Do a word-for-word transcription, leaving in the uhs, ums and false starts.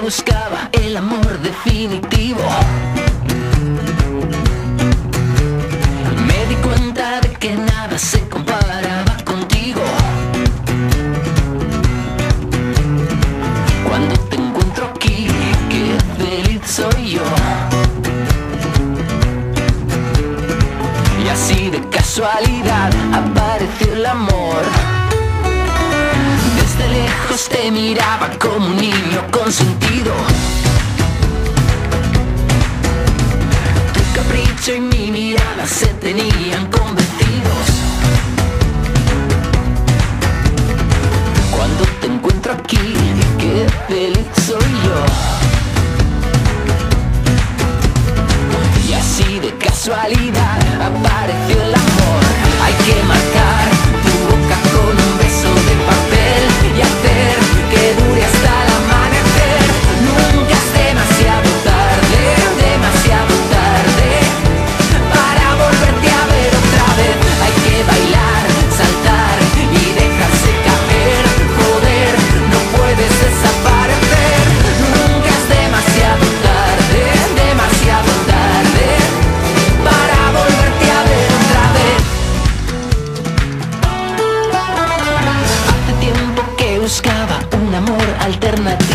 buscaba el amor definitivo. Me di cuenta de que nada se comparaba contigo. Cuando te encuentro aquí, qué feliz soy yo. Y así de casualidad apareció el amor. Desde lejos te miraba como un niño consentido. Tu capricho y mi mirada se tenían convencidos. Cuando te encuentro aquí, qué feliz soy yo. Y así de casualidad apareció el amor. Hay que marcar tu boca con un beso de papel y hacer que dure hasta el amanecer. Nunca es demasiado tarde, demasiado tarde para volverte a ver otra vez. Hay que bailar, saltar y dejarse caer. Joder, no puedes desaparecer. Nunca es demasiado tarde, demasiado tarde para volverte a ver otra vez. Hace tiempo que buscaba un amor alternativo.